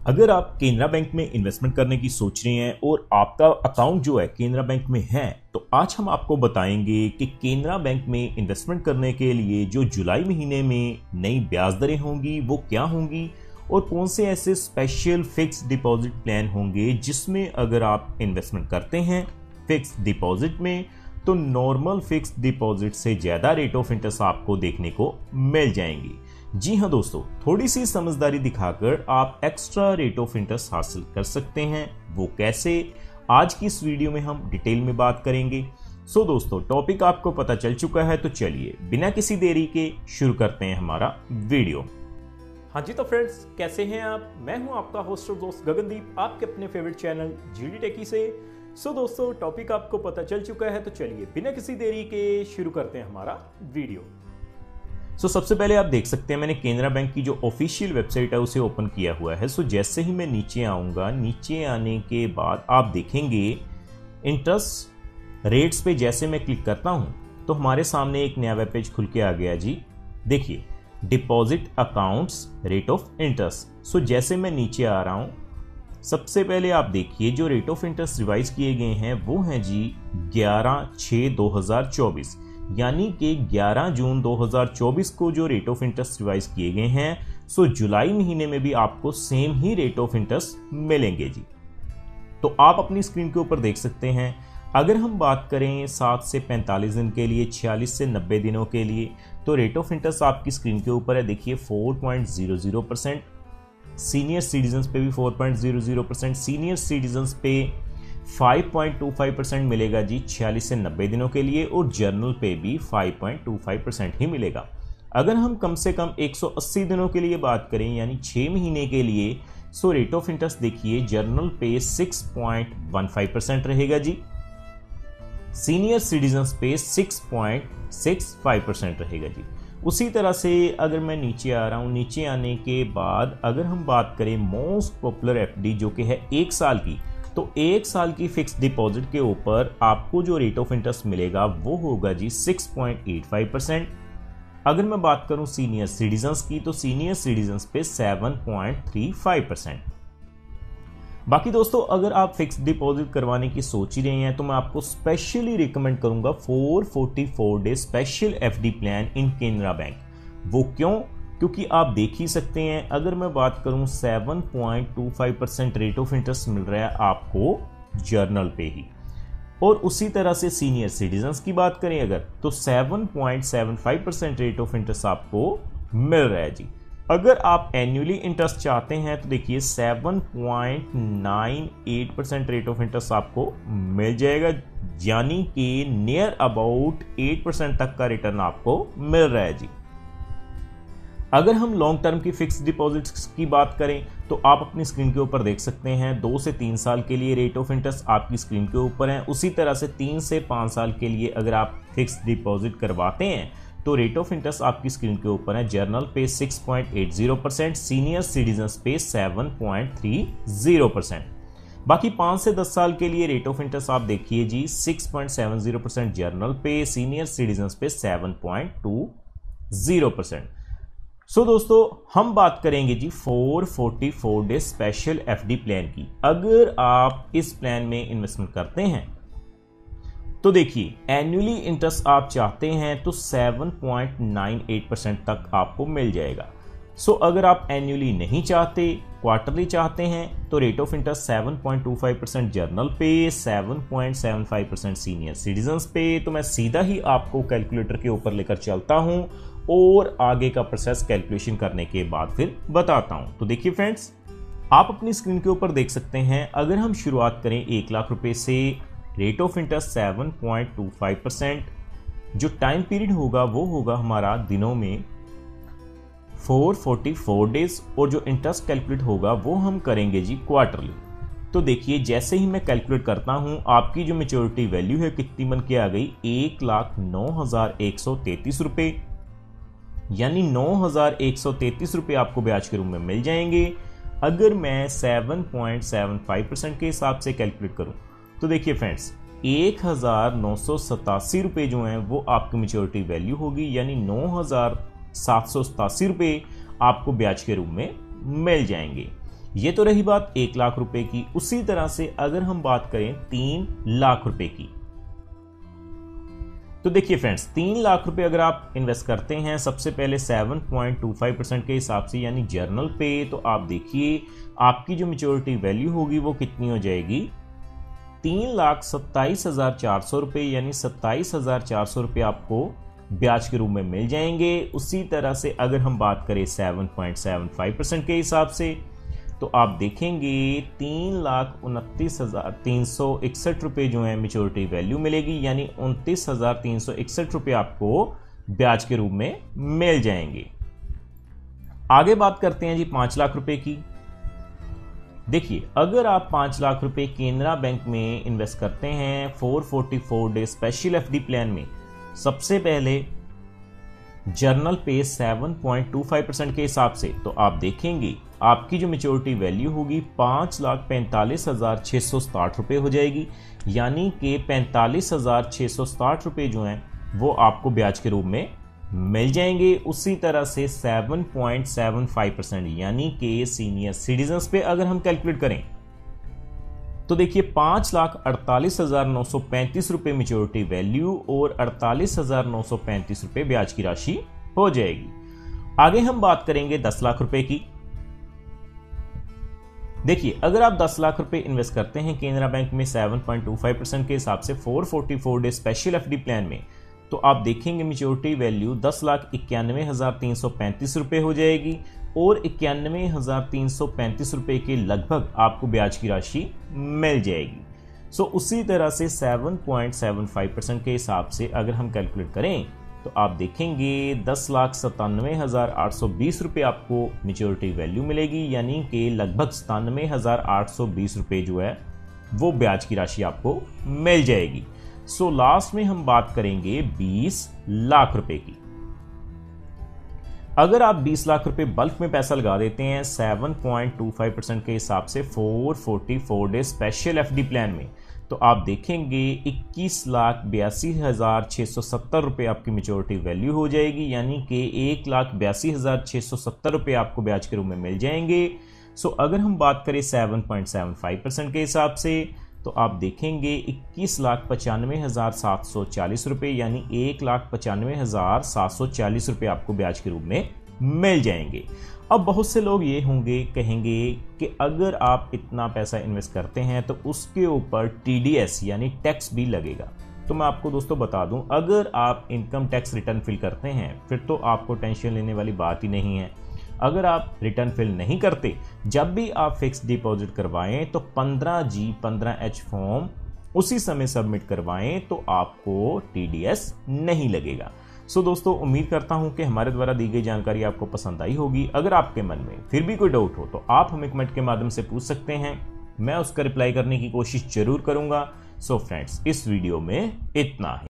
अगर आप केनरा बैंक में इन्वेस्टमेंट करने की सोच रहे हैं और आपका अकाउंट जो है केनरा बैंक में है, तो आज हम आपको बताएंगे कि केनरा बैंक में इन्वेस्टमेंट करने के लिए जो जुलाई महीने में नई ब्याज दरें होंगी वो क्या होंगी और कौन से ऐसे स्पेशल फिक्स डिपॉजिट प्लान होंगे जिसमें अगर आप इन्वेस्टमेंट करते हैं फिक्स डिपॉजिट में तो नॉर्मल फिक्स डिपॉजिट से ज्यादा रेट ऑफ इंटरेस्ट आपको देखने को मिल जाएंगी। जी हाँ दोस्तों, थोड़ी सी समझदारी दिखाकर आप एक्स्ट्रा रेट ऑफ इंटरेस्ट हासिल कर सकते हैं। वो कैसे, आज की इस वीडियो में हम डिटेल में बात करेंगे। सो दोस्तों, टॉपिक आपको पता चल चुका है, तो चलिए बिना किसी देरी के शुरू करते हैं हमारा वीडियो। हाँ जी, तो फ्रेंड्स कैसे हैं आप? मैं हूं आपका होस्ट और दोस्त गगनदीप, आपके अपने फेवरेट चैनल जीडी टेकी से। सो दोस्तों, टॉपिक आपको पता चल चुका है, तो चलिए बिना किसी देरी के शुरू करते हैं हमारा वीडियो। सबसे पहले आप देख सकते हैं मैंने केनरा बैंक की जो ऑफिशियल वेबसाइट है उसे ओपन किया हुआ है। जैसे ही मैं नीचे आऊंगा, नीचे आने के बाद आप देखेंगे इंटरेस्ट रेट्स पे जैसे मैं क्लिक करता हूं तो हमारे सामने एक नया वेब पेज खुल के आ गया जी। देखिए, deposit accounts rate of interest. जैसे मैं नीचे आ रहा हूं, सबसे पहले आप देखिए जो रेट ऑफ इंटरेस्ट रिवाइज किए गए हैं वो हैं जी 11/6/2024, यानी कि 11 जून 2024 को जो रेट ऑफ इंटरेस्ट रिवाइज किए गए हैं। जुलाई महीने में भी आपको सेम ही रेट ऑफ इंटरेस्ट मिलेंगे जी। तो आप अपनी स्क्रीन के ऊपर देख सकते हैं। अगर हम बात करें 7 से 45 दिन के लिए, 46 से 90 दिनों के लिए, तो रेट ऑफ इंटरेस्ट आपकी स्क्रीन के ऊपर है। देखिए 4.00%, सीनियर सिटीजन्स पे भी 4.00%, सीनियर सिटीजन्स पे 5.25% मिलेगा जी 46 से 90 दिनों के लिए, और जर्नल पे भी 5.25% ही मिलेगा। अगर हम कम से कम 180 दिनों के लिए बात करें, यानी 6 महीने के लिए, रेट ऑफ इंटरेस्ट देखिए जर्नल पे 6.15% रहेगा जी, सीनियर सिटीजन्स पे 6.65% रहेगा जी। उसी तरह से अगर मैं नीचे आ रहा हूं, नीचे आने के बाद अगर हम बात करें मोस्ट पॉपुलर एफडी जो कि है 1 साल की, तो 1 साल की फिक्स डिपॉजिट के ऊपर आपको जो रेट ऑफ इंटरेस्ट मिलेगा वो होगा जी 6.85%। अगर मैं बात करूं सीनियर सिटीजन्स की, तो सीनियर सिटीजन्स पे 7.35%। बाकी दोस्तों, अगर आप फिक्स डिपॉजिट करवाने की सोच ही रहे हैं तो मैं आपको स्पेशली रिकमेंड करूंगा 444 day special FD plan in Canara bank. वो क्यों? क्योंकि आप देख ही सकते हैं, अगर मैं बात करूं 7.25% रेट ऑफ इंटरेस्ट मिल रहा है आपको जर्नल पे ही, और उसी तरह से सीनियर सिटीजन्स की बात करें अगर, तो 7.75% रेट ऑफ इंटरेस्ट आपको मिल रहा है जी। अगर आप एनुअली इंटरेस्ट चाहते हैं तो देखिए 7.98% रेट ऑफ इंटरेस्ट आपको मिल जाएगा, यानी कि नियर अबाउट 8% तक का रिटर्न आपको मिल रहा है जी। अगर हम लॉन्ग टर्म की फिक्स डिपॉजिट्स की बात करें तो आप अपनी स्क्रीन के ऊपर देख सकते हैं 2 से 3 साल के लिए रेट ऑफ इंटरेस्ट आपकी स्क्रीन के ऊपर है। उसी तरह से 3 से 5 साल के लिए अगर आप फिक्स डिपॉजिट करवाते हैं तो रेट ऑफ इंटरेस्ट आपकी स्क्रीन के ऊपर है। जर्नल पे 6.80%, सीनियर सिटीजन्स पे 7.30%। बाकी 5 से 10 साल के लिए रेट ऑफ इंटरेस्ट आप देखिए जी 6.70% जर्नल पे, सीनियर सिटीजन्स पे 7.20%। दोस्तों, हम बात करेंगे जी 444 डे स्पेशल एफडी प्लान की। अगर आप इस प्लान में इन्वेस्टमेंट करते हैं तो देखिए एनुअली इंटरेस्ट आप चाहते हैं तो 7.98% तक आपको मिल जाएगा। अगर आप एनुअली नहीं चाहते, क्वार्टरली चाहते हैं, तो रेट ऑफ इंटरेस्ट 7.25% जर्नल पे, 7.75% सीनियर सिटीजन्स पे। तो मैं सीधा ही आपको कैलकुलेटर के ऊपर लेकर चलता हूं और आगे का प्रोसेस कैलकुलेशन करने के बाद फिर बताता हूं। तो देखिए फ्रेंड्स, आप अपनी स्क्रीन के ऊपर देख सकते हैं, अगर हम शुरुआत करें 1 लाख रुपए से, रेट ऑफ इंटरेस्ट 7.25%, जो टाइम पीरियड होगा वो होगा हमारा दिनों में 444 डेज, और जो इंटरेस्ट कैलकुलेट होगा वो हम करेंगे जी क्वार्टरली। तो देखिए जैसे ही मैं कैलकुलेट करता हूं, आपकी जो मैच्योरिटी वैल्यू है कितनी बन के आ गई, 1,09,133 रुपए, यानी 9,133 रुपए आपको ब्याज के रूप में मिल जाएंगे। अगर मैं 7.75% के हिसाब से कैलकुलेट करूं तो देखिए फ्रेंड्स 1,987 रुपए जो हैं वो आपकी मैच्योरिटी वैल्यू होगी, यानी 9,787 रुपए आपको ब्याज के रूप में मिल जाएंगे। ये तो रही बात 1 लाख रुपए की। उसी तरह से अगर हम बात करें 3 लाख रुपए की, तो देखिए फ्रेंड्स 3 लाख रुपए अगर आप इन्वेस्ट करते हैं सबसे पहले 7.25% के हिसाब से यानी जर्नल पे, तो आप देखिए आपकी जो मेच्योरिटी वैल्यू होगी वो कितनी हो जाएगी, 3,27,400 रुपए यानी 27,400 रुपए आपको ब्याज के रूप में मिल जाएंगे। उसी तरह से अगर हम बात करें 7.75% के हिसाब से, तो आप देखेंगे 3,29,361 रुपए जो है मेच्योरिटी वैल्यू मिलेगी, यानी 29,361 रुपए आपको ब्याज के रूप में मिल जाएंगे। आगे बात करते हैं जी 5 लाख रुपए की। देखिए अगर आप 5 लाख रुपए केनरा बैंक में इन्वेस्ट करते हैं 444 डे स्पेशल एफडी प्लान में, सबसे पहले जर्नल पे 7.25% के हिसाब से, तो आप देखेंगे आपकी जो मेच्योरिटी वैल्यू होगी 5,45,660 रुपए हो जाएगी, यानी कि 45,660 रुपए जो हैं वो आपको ब्याज के रूप में मिल जाएंगे। उसी तरह से 7.75% यानी कि सीनियर सिटीजन्स पे अगर हम कैलकुलेट करें तो देखिए 5,48,935 रुपए मेच्योरिटी वैल्यू और 48,935 रुपए ब्याज की राशि हो जाएगी। आगे हम बात करेंगे 10 लाख रुपए की। देखिए अगर आप 10 लाख रुपए इन्वेस्ट करते हैं केनरा बैंक में 7.25% के हिसाब से 444 डे स्पेशल एफडी प्लान में, तो आप देखेंगे मेच्योरिटी वैल्यू 10,91,335 रुपए हो जाएगी और 91,335 रुपए के लगभग आपको ब्याज की राशि मिल जाएगी। सो उसी तरह से 7.75% के हिसाब से अगर हम कैलकुलेट करें तो आप देखेंगे 10,97,820 रुपए आपको मेच्योरिटी वैल्यू मिलेगी, यानी कि लगभग 97,820 रुपए जो है वो ब्याज की राशि आपको मिल जाएगी। सो लास्ट में हम बात करेंगे 20 लाख रुपए की। अगर आप 20 लाख रुपए बल्क में पैसा लगा देते हैं 7.25% के हिसाब से 444 डे स्पेशल एफडी प्लान में, तो आप देखेंगे 21,82,670 रुपए आपकी मेच्योरिटी वैल्यू हो जाएगी, यानी कि 1,82,670 रुपए आपको ब्याज के रूप में मिल जाएंगे। सो अगर हम बात करें 7.75% के हिसाब से, तो आप देखेंगे 21,95,740 रुपए यानी 1,95,740 रुपए आपको ब्याज के रूप में मिल जाएंगे। अब बहुत से लोग ये होंगे कहेंगे कि अगर आप इतना पैसा इन्वेस्ट करते हैं तो उसके ऊपर TDS यानी टैक्स भी लगेगा। तो मैं आपको दोस्तों बता दूं, अगर आप इनकम टैक्स रिटर्न फिल करते हैं फिर तो आपको टेंशन लेने वाली बात ही नहीं है। अगर आप रिटर्न फिल नहीं करते, जब भी आप फिक्स डिपॉजिट करवाएं तो 15G 15H फॉर्म उसी समय सबमिट करवाएं तो आपको TDS नहीं लगेगा। सो दोस्तों उम्मीद करता हूं कि हमारे द्वारा दी गई जानकारी आपको पसंद आई होगी। अगर आपके मन में फिर भी कोई डाउट हो तो आप हमें कमेंट के माध्यम से पूछ सकते हैं, मैं उसका रिप्लाई करने की कोशिश जरूर करूंगा। सो फ्रेंड्स इस वीडियो में इतना ही।